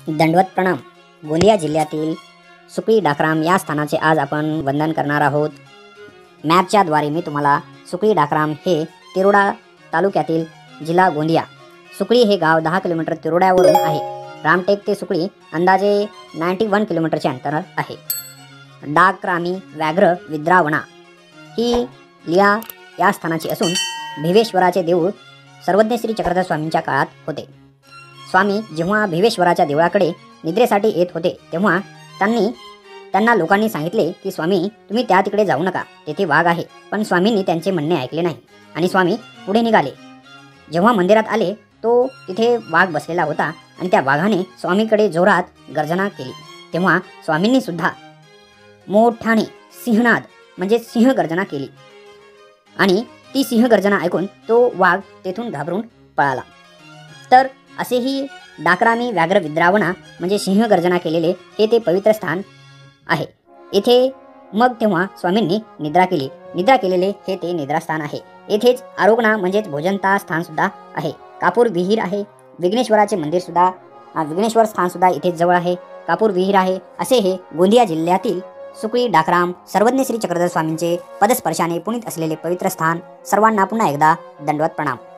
दंडवत प्रणाम। गोंदिया जिल्ह्यातील सुकळी डाकराम या स्थानाचे आज आपण वंदन करणार आहोत। मॅपच्या द्वारे मी तुम्हाला सुकळी डाकराम हे तिरोडा तालुक्यातील जिल्हा गोंदिया, सुकळी हे गाव 10 किलोमीटर तिरोड्यावरून आहे। रामटेक ते सुकळी अंदाजे 91 किलोमीटरचे अंतर आहे। डाकरामी व्याघ्र विद्रावणा ही लीला या स्थानाची असून भिवेश्वराचे देऊळ सर्वज्ञ श्री चक्रधर स्वामींच्या काळात होते। स्वामी जेव्हा भिवेश्वराच्या देवळाकडे निद्रेसाठी येत होते तेव्हा त्यांना लोकांनी सांगितले की स्वामी तुम्ही त्या तिकडे जाऊ नका, तेथे वाघ आहे। पण स्वामींनी त्यांचे म्हणणे ऐकले नाही आणि स्वामी पुढे निघाले। जेव्हा मंदिरात आले तो तिथे वाघ बसलेला होता आणि त्या वाघाने स्वामीकडे जोरात गर्जना केली। तेव्हा स्वामींनी सुद्धा मोठ्याने सिंहनाद म्हणजे सिंह गर्जना केली आणि ती सिंह गर्जना ऐकून तो वाघ तेथून घाबरून पळाला। तर असेही डाकरामी व्याघ्र विद्रावणा म्हणजे सिंह गर्जना केलेले हे ते पवित्र स्थान आहे। येथे मग तेव्हा स्वामींनी निद्रा केली। निद्रा केलेले हे ते निद्रास्थान आहे। येथेच आरोग्ना म्हणजेच भोजनता स्थान सुद्धा आहे। कापूर विहीर आहे। विघ्नेश्वराचे मंदिर सुद्धा विघ्नेश्वर स्थान सुद्धा इथेच जवळ आहे। कापूर विहीर आहे। असे हे गोंदिया जिल्ह्यातील सुकळी डाकराम सर्वज्ञ श्री चक्रधर स्वामींचे पदस्पर्शाने पुनीत असलेले पवित्र स्थान। सर्वांना पुन्हा एकदा दंडवत प्रणाम।